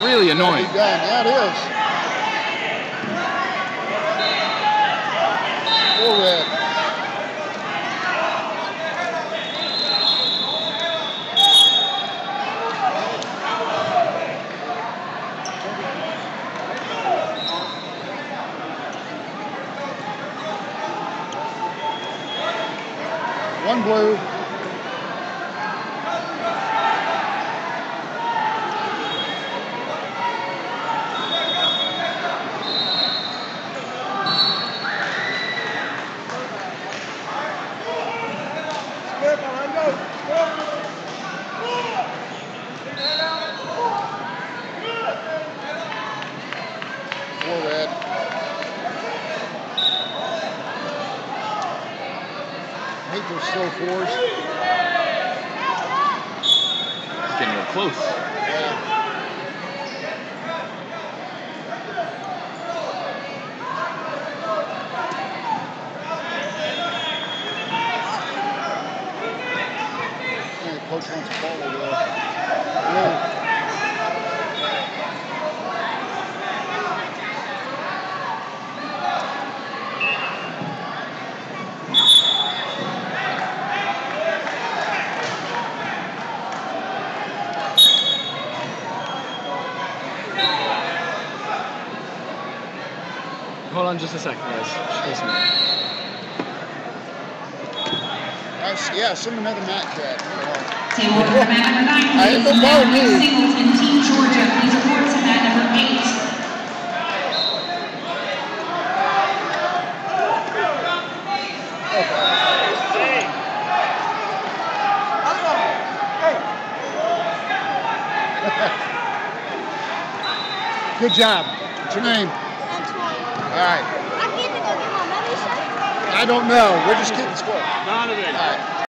Really annoying. Yeah, it is. Full red. One blue. Four red. I hate those slow fours. It's getting real close. Coach wants to ball over there. Hold on just a second, guys. Just Yeah, send another match back. Table for mat number 9, I please. don't follow me. Singleton, Team Georgia, please report to mat number 8. Good job. What's your name? Antoine. All right. I get to go get my membership. I don't know. We're just keeping score. Donovan. All right.